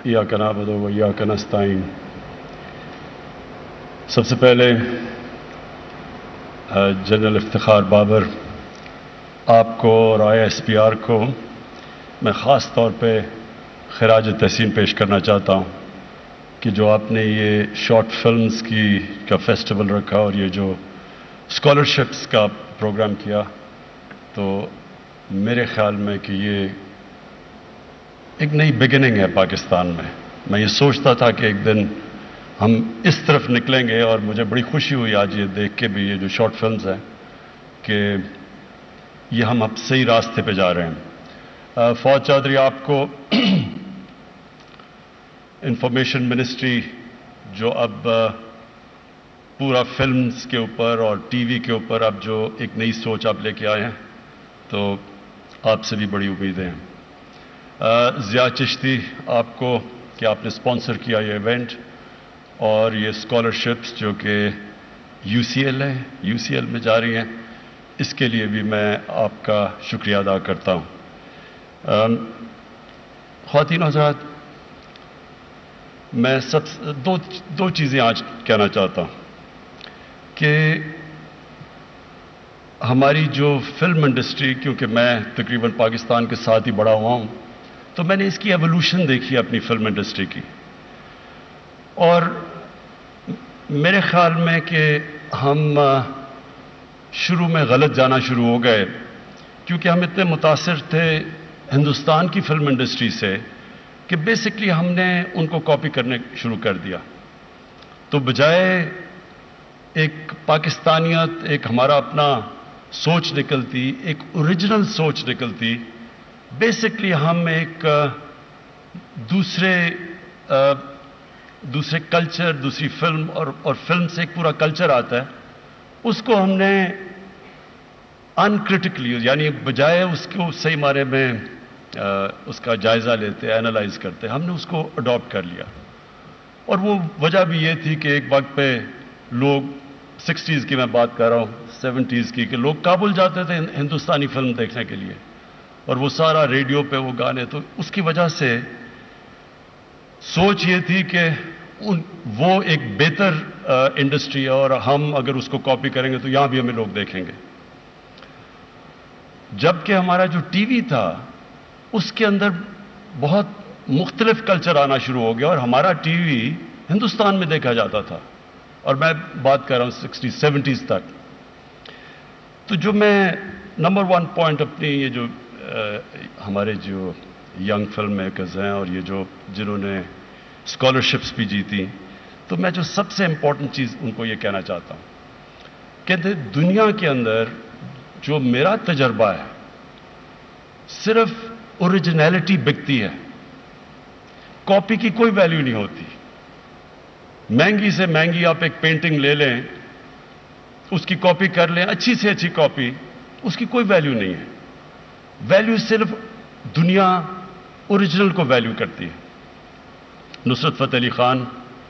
इय्याक नअबुदु व इय्याक नस्तईन। सबसे पहले जनरल इफ्तिखार बाबर आपको और ISPR को मैं ख़ास तौर पे खिराज तहसीन पेश करना चाहता हूँ कि जो आपने ये शॉर्ट फिल्म्स का फेस्टिवल रखा और ये जो स्कॉलरशिप्स का प्रोग्राम किया, तो मेरे ख्याल में कि ये एक नई बिगिनिंग है पाकिस्तान में। मैं ये सोचता था कि एक दिन हम इस तरफ निकलेंगे और मुझे बड़ी खुशी हुई आज ये देख के भी, ये जो शॉर्ट फिल्म्स हैं, कि ये हम अब सही रास्ते पे जा रहे हैं। फौज चौधरी, आपको इंफॉर्मेशन मिनिस्ट्री जो अब पूरा फिल्म्स के ऊपर और टीवी के ऊपर अब जो एक नई सोच आप लेके आए हैं, तो आपसे भी बड़ी उम्मीदें हैं। ज़िया चिश्ती, आपको कि आपने स्पॉन्सर किया ये इवेंट और ये स्कॉलरशिप्स जो कि UCL में जा रही हैं, इसके लिए भी मैं आपका शुक्रिया अदा करता हूँ। ख़वातीन हज़रात, मैं दो चीज़ें आज कहना चाहता हूँ कि हमारी जो फिल्म इंडस्ट्री, क्योंकि मैं तकरीबन पाकिस्तान के साथ ही बड़ा हुआ हूँ, तो मैंने इसकी एवोल्यूशन देखी अपनी फिल्म इंडस्ट्री की, और मेरे ख्याल में कि हम शुरू में गलत जाना शुरू हो गए, क्योंकि हम इतने मुतासिर थे हिंदुस्तान की फिल्म इंडस्ट्री से कि बेसिकली हमने उनको कॉपी करने शुरू कर दिया। तो बजाय एक पाकिस्तानियत, एक हमारा अपना सोच निकलती, एक ओरिजिनल सोच निकलती, बेसिकली हम एक दूसरे कल्चर, दूसरी फिल्म और फिल्म से एक पूरा कल्चर आता है, उसको हमने अनक्रिटिकली, यानी बजाय उसको सही मारे में उसका जायजा लेते, एनालाइज करते, हमने उसको अडॉप्ट कर लिया। और वो वजह भी ये थी कि एक वक्त पे लोग 60s की मैं बात कर रहा हूँ, 70s की, कि लोग काबुल जाते थे हिंदुस्तानी फिल्म देखने के लिए, और वो सारा रेडियो पे वो गाने, तो उसकी वजह से सोच ये थी कि वो एक बेहतर इंडस्ट्री है और हम अगर उसको कॉपी करेंगे तो यहां भी हमें लोग देखेंगे। जबकि हमारा जो टीवी था उसके अंदर बहुत मुख्तलिफ कल्चर आना शुरू हो गया और हमारा टीवी हिंदुस्तान में देखा जाता था, और मैं बात कर रहा हूं 60s 70s तक। तो जो मैं नंबर 1 पॉइंट अपनी ये जो हमारे जो यंग फिल्म मेकर्स हैं और ये जो जिन्होंने स्कॉलरशिप्स भी जीती, तो मैं जो सबसे इंपॉर्टेंट चीज़ उनको ये कहना चाहता हूँ कि दुनिया के अंदर जो मेरा तजर्बा है, सिर्फ ओरिजिनलिटी बिकती है, कॉपी की कोई वैल्यू नहीं होती। महंगी से महंगी आप एक पेंटिंग ले लें, उसकी कॉपी कर लें, अच्छी से अच्छी कॉपी, उसकी कोई वैल्यू नहीं है। वैल्यू सिर्फ दुनिया ओरिजिनल को वैल्यू करती है। नुसरत फ़तेह अली खान,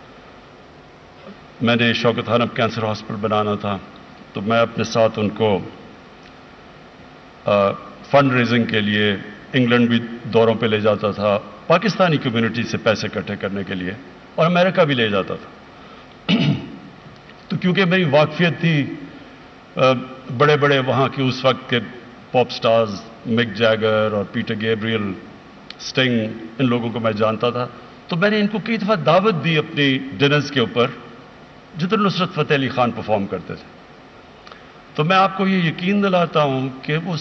मैंने शौकत हनफ कैंसर हॉस्पिटल बनाना था, तो मैं अपने साथ उनको फंड रेजिंग के लिए इंग्लैंड भी दौरों पे ले जाता था, पाकिस्तानी कम्युनिटी से पैसे इकट्ठे करने के लिए, और अमेरिका भी ले जाता था। तो क्योंकि मेरी वाकफियत थी बड़े बड़े वहाँ के उस वक्त के पॉप स्टार्स, मिक जैगर और पीटर गैब्रियल, स्टिंग, इन लोगों को मैं जानता था, तो मैंने इनको कई दफ़ा दावत दी अपनी डिनर्स के ऊपर जिधर नुसरत फ़तेह अली खान परफॉर्म करते थे। तो मैं आपको ये यकीन दिलाता हूं कि वो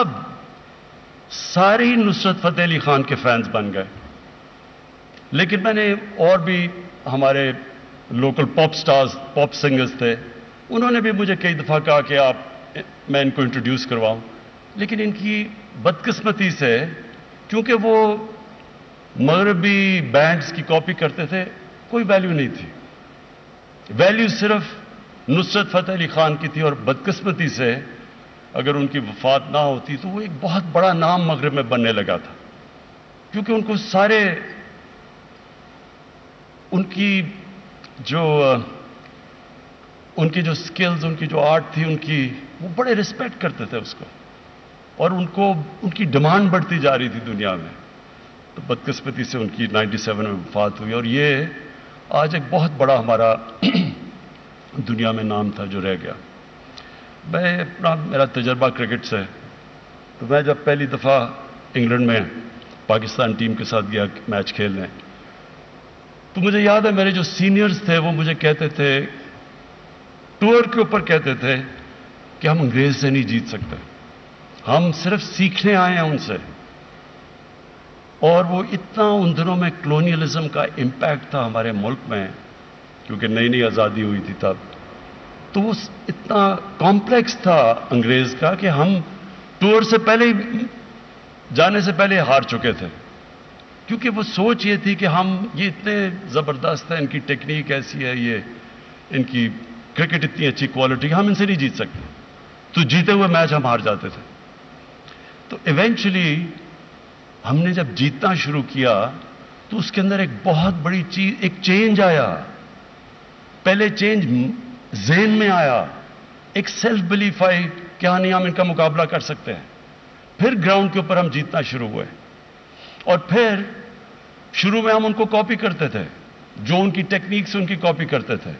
सारे ही नुसरत फ़तेह अली खान के फैंस बन गए। लेकिन मैंने और भी हमारे local pop stars, pop singers थे, उन्होंने भी मुझे कई दफ़ा कहा कि मैं इनको इंट्रोड्यूस करवाऊं, लेकिन इनकी बदकिस्मती से, क्योंकि वो मगरबी बैंड्स की कॉपी करते थे, कोई वैल्यू नहीं थी। वैल्यू सिर्फ नुसरत फ़तेह अली खान की थी, और बदकिस्मती से अगर उनकी वफात ना होती तो वो एक बहुत बड़ा नाम मगरब में बनने लगा था, क्योंकि उनको सारे उनकी जो स्किल्स, उनकी जो आर्ट थी, वो बड़े रिस्पेक्ट करते थे उसको, और उनकी डिमांड बढ़ती जा रही थी दुनिया में। تو بدقسمتی سے ان کی 97 میں وفات ہوئی، اور یہ آج ایک بہت بڑا ہمارا دنیا میں نام تھا جو رہ گیا۔ میرا تجربہ کرکٹ سے، تو میں جب پہلی دفعہ انگلینڈ میں پاکستان ٹیم کے ساتھ گیا میچ کھیلنے، تو مجھے یاد ہے میرے جو سینئرز تھے وہ مجھے کہتے تھے، ٹور کے اوپر کہتے تھے کہ ہم انگریز سے نہیں جیت سکتے، ہم صرف سیکھنے آئے ہیں ان سے۔ اور وہ اتنا ان دنوں میں کلونیلزم کا امپیکٹ تھا ہمارے ملک میں، کیونکہ نئی نئی آزادی ہوئی تھی تب، تو وہ اتنا کمپلیکس تھا انگریز کا کہ ہم ٹور سے پہلے جانے سے پہلے ہار چکے تھے، کیونکہ وہ سوچ یہ تھی کہ ہم یہ اتنے زبردست ہیں، ان کی ٹیکنیک ایسی ہے، یہ ان کی کرکٹ اتنی اچھی کوالٹی، ہم ان سے نہیں جیت سکتے، تو جیتے ہوئے میچ ہم ہار جاتے تھے۔ تو ایونچولی ہم نے جب جیتنا شروع کیا تو اس کے اندر ایک بہت بڑی چیز، ایک چینج آیا۔ پہلے چینج ذہن میں آیا، ایک سیلف بلیف آئی کہ ہاں نہیں، ہم ان کا مقابلہ کر سکتے ہیں۔ پھر گراؤنڈ کے اوپر ہم جیتنا شروع ہوئے، اور پھر شروع میں ہم ان کو کاپی کرتے تھے، جو ان کی ٹیکنیک سے ان کی کاپی کرتے تھے،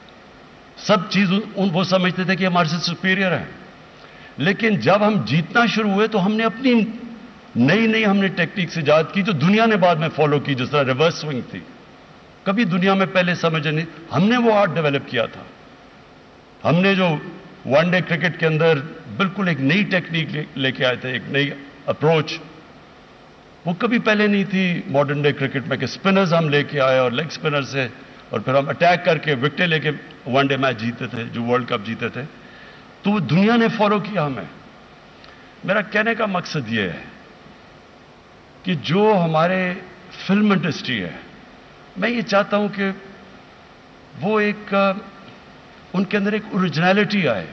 سب چیز وہ سمجھتے تھے کہ ہمارے سے سپیریئر ہیں۔ لیکن جب ہم جیتنا شروع ہوئے تو ہم نے اپنی نئی ہم نے ٹیکنیک سے ایجاد کی جو دنیا نے بعد میں فالو کی، جس طرح ریورس سوئنگ تھی، کبھی دنیا میں پہلے سمجھے نہیں، ہم نے وہ آرٹ ڈیولپ کیا تھا۔ ہم نے جو ون ڈے کرکٹ کے اندر بالکل ایک نئی ٹیکنیک لے کے آئے تھے، ایک نئی اپروچ، وہ کبھی پہلے نہیں تھی ماڈرن ڈے کرکٹ میں، کہ اسپنرز ہم لے کے آئے اور لیگ اسپنر سے، اور پھر ہم اٹیک کر کے وکٹیں لے کے ون ڈے میچ جیتے تھے، جو ورلڈ کپ جیتے تھے۔ تو وہ دنیا نے فالو کیا ہمیں۔ میرا کہنے کا مقصد یہ ہے کہ جو ہمارے فلم انڈسٹری ہے، میں یہ چاہتا ہوں کہ وہ ایک ان کے اندر ایک اوریجنلٹی آئے،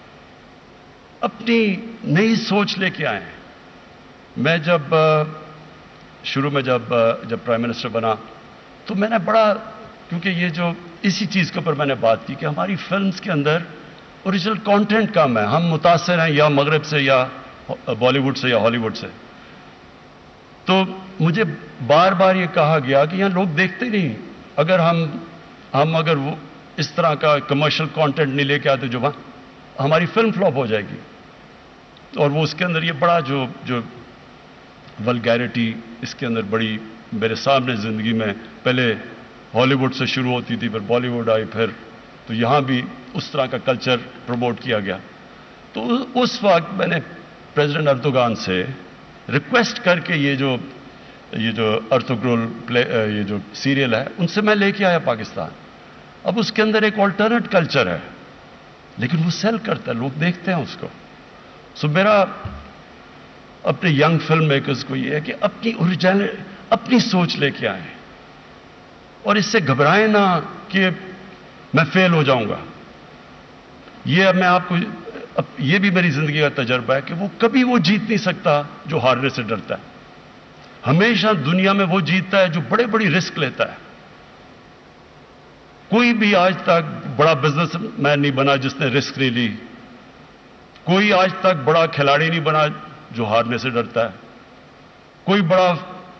اپنی نئی سوچ لے کے آئیں۔ میں جب شروع میں جب پرائم منسٹر بنا تو میں نے بڑا، کیونکہ یہ جو اسی چیز کے اوپر میں نے بات کی کہ ہماری فلمز کے اندر اوریجنل کانٹینٹ کم ہے، ہم متاثر ہیں یا مغرب سے یا بالی ووڈ سے یا ہالی ووڈ سے۔ تو مجھے بار بار یہ کہا گیا کہ یہاں لوگ دیکھتے نہیں، اگر ہم اگر وہ اس طرح کا کمرشل کانٹینٹ نہیں لے کے آتے جو ہماری فلم فلاپ ہو جائے گی۔ اور وہ اس کے اندر یہ بڑا جو ولگیرٹی اس کے اندر بڑی میرے سامنے زندگی میں، پہلے ہالی ووڈ سے شروع ہوتی تھی، پھر بالی ووڈ آئی، پھر تو یہاں بھی اس طرح کا کلچر پروموٹ کیا گیا۔ تو اس وقت میں نے پریزیڈنٹ اردوغان سے ریکویسٹ کر کے یہ جو ارطغرل یہ جو سیریل ہے ان سے میں لے کے آیا پاکستان۔ اب اس کے اندر ایک آلٹرنیٹ کلچر ہے، لیکن وہ سیل کرتا ہے، لوگ دیکھتے ہیں اس کو۔ سو میرا اپنے ینگ فلم میکرز کو یہ ہے کہ اپنی اوریجنل، اپنی سوچ لے کے آئیں، اور اس سے گھبرائیں نہ کہ میں فیل ہو جاؤں گا۔ یہ میں آپ کو، یہ بھی میری زندگی کا تجربہ ہے کہ وہ کبھی وہ جیت نہیں سکتا جو ہارنے سے ڈرتا ہے۔ ہمیشہ دنیا میں وہ جیتتا ہے جو بڑے بڑی رسک لیتا ہے۔ کوئی بھی آج تک بڑا بزنس مین نہیں بنا جس نے رسک نہیں لی، کوئی آج تک بڑا کھلاڑی نہیں بنا جو ہارنے سے ڈرتا ہے، کوئی بڑا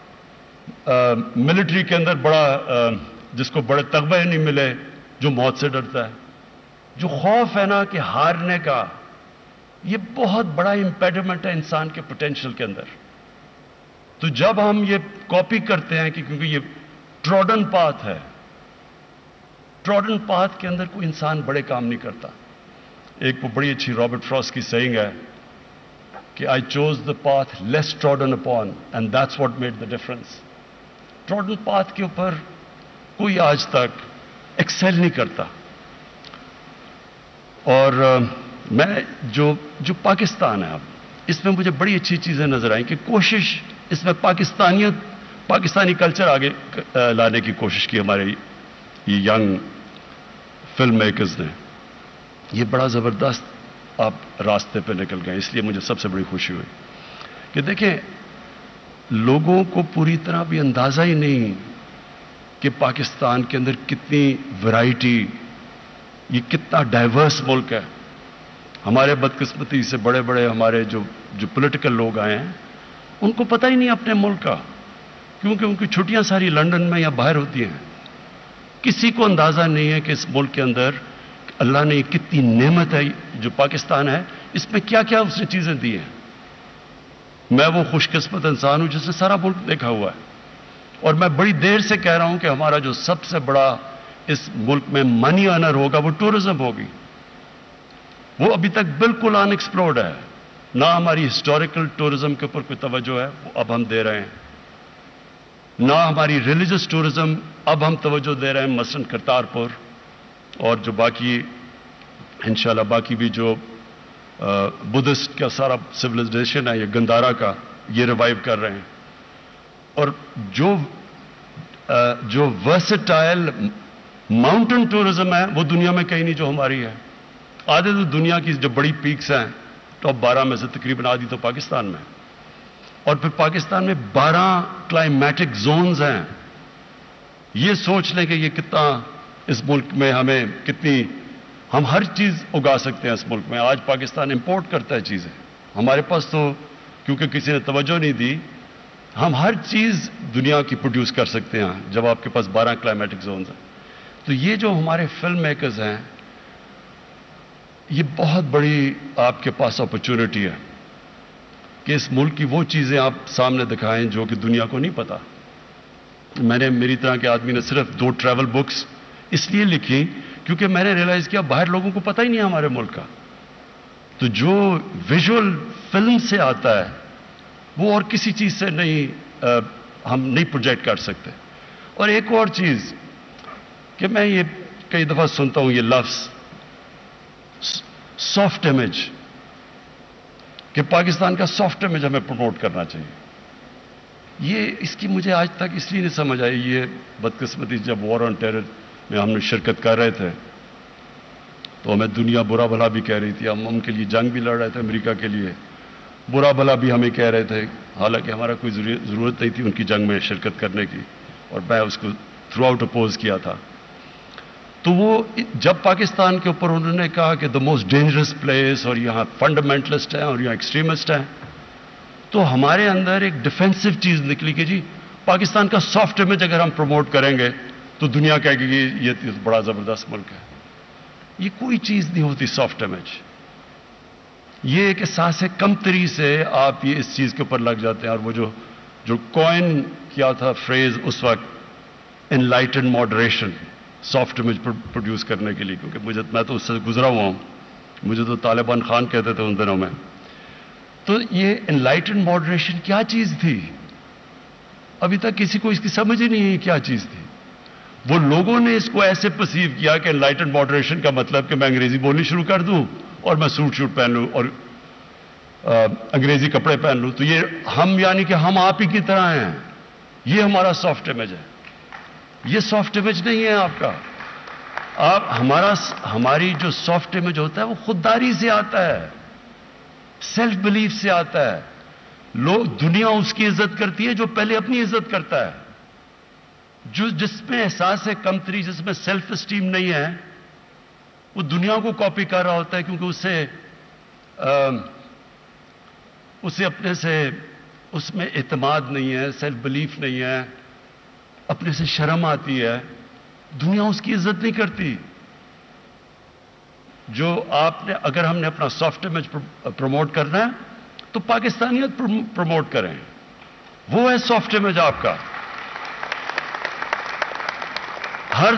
ملٹری کے اندر بڑا جس کو بڑے تغمے نہیں ملے جو موت سے ڈرتا ہے۔ جو خوف ہے نا کہ ہارنے کا، یہ بہت بڑا امپیڈمنٹ ہے انسان کے پوٹینشل کے اندر۔ تو جب ہم یہ کاپی کرتے ہیں کہ کیونکہ یہ ٹراڈن پاتھ ہے، ٹراڈن پاتھ کے اندر کوئی انسان بڑے کام نہیں کرتا۔ ایک وہ بڑی اچھی رابرٹ فراسٹ کی سیئنگ ہے کہ I choose the path less trodden upon and that's what made the difference. Trodden path کے اوپر کوئی آج تک ایکسل نہیں کرتا۔ اور میں جو پاکستان ہے اب، اس میں مجھے بڑی اچھی چیزیں نظر آئیں کہ کوشش اس میں پاکستانی کلچر آگے لانے کی کوشش کی ہمارے یہ ینگ فلم میکرز نے۔ یہ بڑا زبردست آپ راستے پہ نکل گئے، اس لیے مجھے سب سے بڑی خوشی ہوئی کہ دیکھیں لوگوں کو پوری طرح بھی اندازہ ہی نہیں کہ پاکستان کے اندر کتنی ورائٹی، یہ کتنا ڈائیورس ملک ہے۔ ہمارے بدقسمتی سے بڑے بڑے ہمارے جو پولیٹیکل لوگ آئے ہیں ان کو پتہ ہی نہیں اپنے ملک کا۔ क्योंकि उनकी छुट्टियां सारी लंदन में या बाहर होती हैं। किसी को अंदाजा नहीं है कि इस मुल्क के अंदर अल्लाह ने कितनी नेमत है, जो पाकिस्तान है, इसमें क्या क्या उसने चीजें दी हैं। मैं वो खुशकिस्मत इंसान हूं जिसने सारा मुल्क देखा हुआ है, और मैं बड़ी देर से कह रहा हूं कि हमारा जो सबसे बड़ा इस मुल्क में मनी अर्नर होगा वो टूरिज्म होगी। वो अभी तक बिल्कुल अनएक्सप्लोर्ड है। ना हमारी हिस्टोरिकल टूरिज्म के ऊपर कोई तवज्जो है, वो अब हम दे रहे हैं। ना हमारी रिलीजियस टूरिज्म अब हम तवज्जो दे रहे हैं, मसलन करतारपुर और जो बाकी इंशाल्लाह बाकी भी जो बुद्धिस्ट का सारा सिविलाइजेशन है, ये गंदारा का, ये रिवाइव कर रहे हैं। और जो वर्सेटाइल माउंटेन टूरिज्म है वो दुनिया में कहीं नहीं जो हमारी है। आधे तो दुनिया की जो बड़ी पीक्स हैं, टॉप 12 में से तकरीबन आधी तो पाकिस्तान में, और फिर पाकिस्तान में 12 क्लाइमेटिक जोन्स हैं। ये सोच लें कि ये कितना इस मुल्क में हमें कितनी, हम हर चीज उगा सकते हैं इस मुल्क में। आज पाकिस्तान इंपोर्ट करता है चीजें, हमारे पास तो क्योंकि किसी ने तवज्जो नहीं दी, हम हर चीज दुनिया की प्रोड्यूस कर सकते हैं जब आपके पास 12 क्लाइमेटिक जोन्स हैं। तो ये जो हमारे फिल्म मेकर्स हैं, ये बहुत बड़ी आपके पास अपॉर्चुनिटी है कि इस मुल्क की वो चीजें आप सामने दिखाएं जो कि दुनिया को नहीं पता। मैंने, मेरी तरह के आदमी ने सिर्फ 2 ट्रैवल बुक्स इसलिए लिखी क्योंकि मैंने रियलाइज किया बाहर लोगों को पता ही नहीं है हमारे मुल्क का। तो जो विजुअल फिल्म से आता है वो और किसी चीज से नहीं, हम नहीं प्रोजेक्ट कर सकते। और एक और चीज कि मैं ये कई दफा सुनता हूं ये लफ्ज सॉफ्ट इमेज, कि पाकिस्तान का सॉफ्ट इमेज हमें प्रमोट करना चाहिए। ये इसकी मुझे आज तक इसलिए नहीं समझ आई। ये बदकिस्मती जब वॉर ऑन टेरर में हमने शिरकत कर रहे थे तो हमें दुनिया बुरा भला भी कह रही थी, हम उनके लिए जंग भी लड़ रहे थे, अमेरिका के लिए बुरा भला भी हमें कह रहे थे, हालांकि हमारा कोई जरूरत नहीं थी उनकी जंग में शिरकत करने की, और मैं उसको थ्रू आउट अपोज किया था। तो वो जब पाकिस्तान के ऊपर उन्होंने कहा कि द मोस्ट डेंजरस प्लेस, और यहां फंडामेंटलिस्ट हैं और यहां एक्सट्रीमिस्ट हैं, तो हमारे अंदर एक डिफेंसिव चीज निकली कि जी पाकिस्तान का सॉफ्ट इमेज अगर हम प्रमोट करेंगे तो दुनिया कहेगी कि ये बड़ा जबरदस्त मुल्क है। ये कोई चीज नहीं होती सॉफ्ट इमेज। ये एक एहसास कमतरी से आप ये इस चीज के ऊपर लग जाते हैं। और वो जो कॉइन किया था फ्रेज उस वक्त, enlightened moderation, soft image produce करने के लिए, क्योंकि मैं तो उससे गुजरा हुआ हूं, मुझे तो तालिबान खान कहते थे उन दिनों में। तो ये एनलाइटेंड मॉडरेशन क्या चीज थी? अभी तक किसी को इसकी समझ ही नहीं है क्या चीज थी। वो लोगों ने इसको ऐसे परसीव किया कि एनलाइटेंड मॉडरेशन का मतलब कि मैं अंग्रेजी बोलनी शुरू कर दूं और मैं सूट शूट पहन लूं और अंग्रेजी कपड़े पहन लूं, तो ये हम, यानी कि हम आप ही की तरह हैं, ये हमारा सॉफ्ट इमेज है। ये सॉफ्ट इमेज नहीं है आपका। हमारी जो सॉफ्ट इमेज होता है वो खुददारी से आता है, सेल्फ बिलीफ से आता है। लोग, दुनिया उसकी इज्जत करती है जो पहले अपनी इज्जत करता है। जिसमें एहसास है कमतरी, जिसमें सेल्फ एस्टीम नहीं है, वो दुनिया को कॉपी कर रहा होता है, क्योंकि उसे अपने से, उसमें एतमाद नहीं है, सेल्फ बिलीफ नहीं है, अपने से शर्म आती है। दुनिया उसकी इज्जत नहीं करती। जो आपने, अगर हमने अपना सॉफ्ट इमेज प्रमोट करना है तो पाकिस्तानियत प्रमोट करें, वो है सॉफ्ट इमेज आपका। हर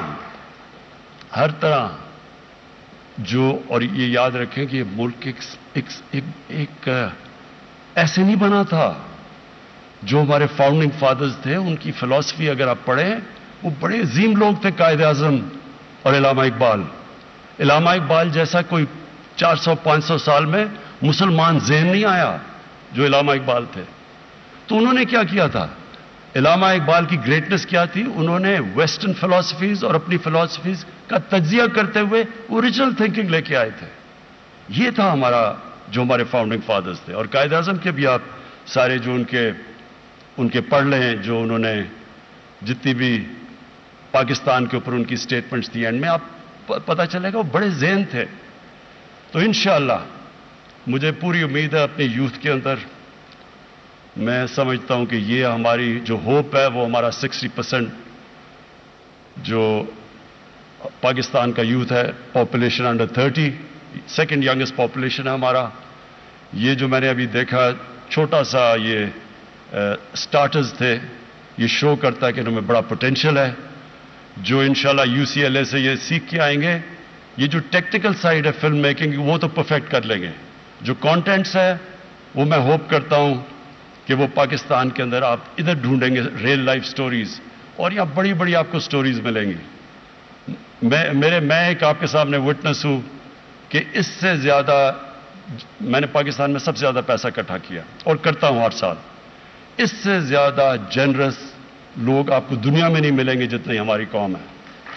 तरह जो, और ये याद रखें कि ये मुल्क एक ऐसे नहीं बना था। जो हमारे फाउंडिंग फादर्स थे उनकी फिलॉसफी अगर आप पढ़ें, वो बड़े अजीम लोग थे, कायद आजम और इलामा इकबाल। इलामा इकबाल जैसा कोई 400-500 साल में मुसलमान ज़हन नहीं आया जो इलामा इकबाल थे। तो उन्होंने क्या किया था? इलामा इकबाल की ग्रेटनेस क्या थी? उन्होंने वेस्टर्न फिलॉसफीज और अपनी फिलॉसफीज का तज्जिया करते हुए ओरिजिनल थिंकिंग लेके आए थे। ये था हमारा, जो हमारे फाउंडिंग फादर्स थे। और कायद आजम के भी आप सारे जो उनके पढ़ लें, जो उन्होंने जितनी भी पाकिस्तान के ऊपर उनकी स्टेटमेंट्स थी, एंड में आप पता चलेगा वो बड़े ज़हन थे। तो इंशाअल्लाह मुझे पूरी उम्मीद है अपने यूथ के अंदर میں سمجھتا ہوں کہ یہ ہماری جو ہوپ ہے وہ ہمارا 60% جو پاکستان کا یوتھ ہے، population under 30، second youngest population ہے ہمارا. یہ جو میں نے ابھی دیکھا چھوٹا سا یہ سٹارٹرز تھے، یہ شو کرتا ہے کہ انہوں میں بڑا پوٹینشیل ہے، جو انشاءاللہ UCLA سے یہ سیکھ کے آئیں گے. یہ جو ٹیکنیکل سائڈ ہے فلم میکنگ وہ تو پرفیکٹ کر لیں گے، جو کانٹینٹس ہے وہ میں ہوپ کرتا ہوں کہ وہ پاکستان کے اندر آپ ادھر ڈھونڈیں گے ریئل لائف سٹوریز، اور یہاں بڑی بڑی آپ کو سٹوریز ملیں گی. میں ایک آپ کے سامنے وٹنس ہوں کہ اس سے زیادہ میں نے پاکستان میں سب سے زیادہ پیسہ اکٹھا کیا اور کرتا ہوں ہر سال. اس سے زیادہ جنرس لوگ آپ کو دنیا میں نہیں ملیں گے جتنی ہماری قوم ہے.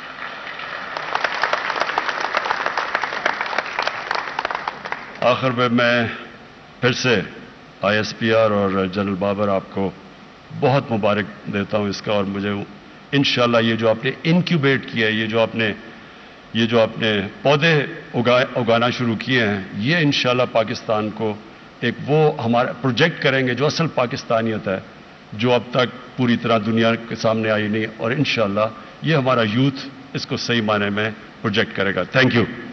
آخر میں پھر سے ISPR اور جنرل بابر آپ کو بہت مبارک دیتا ہوں اس کا، اور مجھے انشاءاللہ یہ جو آپ نے انکیوبیٹ کیا ہے، یہ جو آپ نے پودے اگانا شروع کیے ہیں، یہ انشاءاللہ پاکستان کو ایک وہ ہمارا پروجیکٹ کریں گے جو اصل پاکستانیت ہے، جو اب تک پوری طرح دنیا کے سامنے آئی نہیں، اور انشاءاللہ یہ ہمارا یوتھ اس کو صحیح معنی میں پروجیکٹ کرے گا. Thank you.